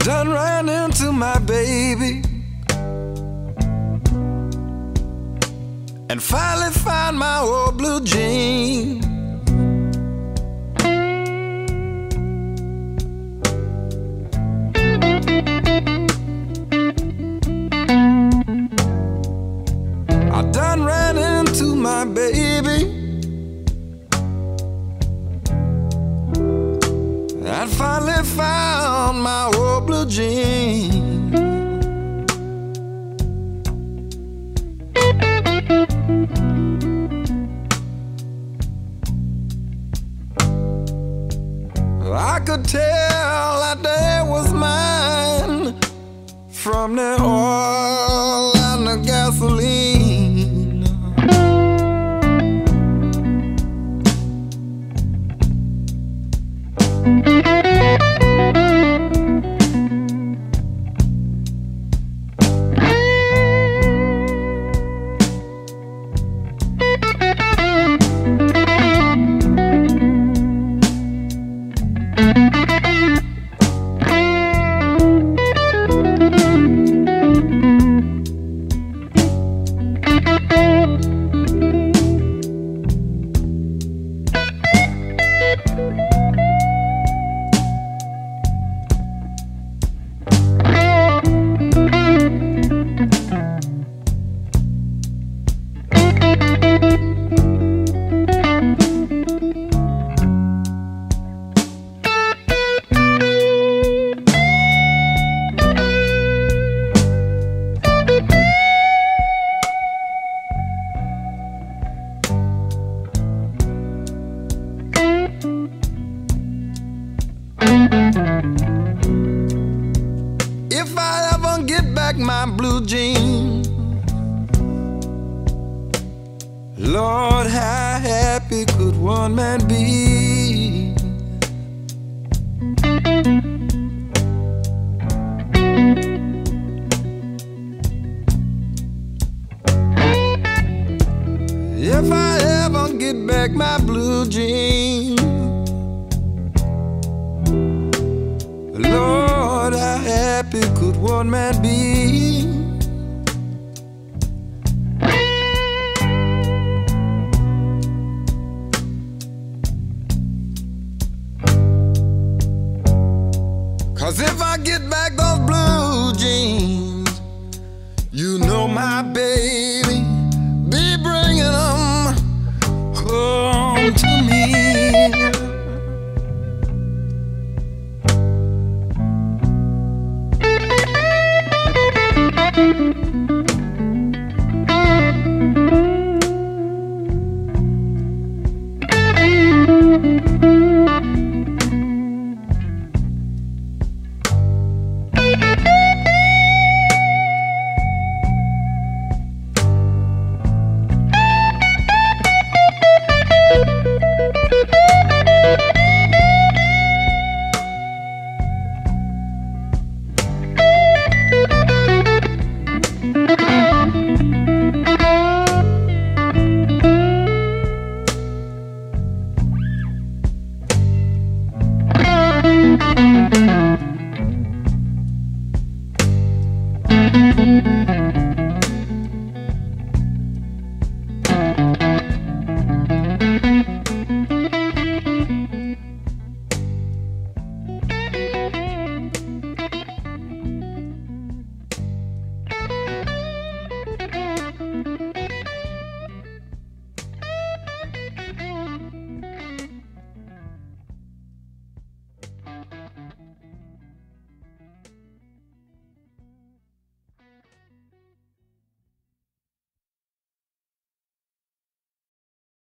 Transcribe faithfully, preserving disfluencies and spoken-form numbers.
done ran into my baby and finally found my old blue jean. I done ran into my baby and finally found my old blue jean. I could tell that day was mine from the oil and the gasoline. If I ever get back my blue jeans, Lord, how happy could one man be? If I ever get back my blue jeans, Lord, how happy could one man be? Cause if I get back those blue jeans, you know my baby be bringing them home to me.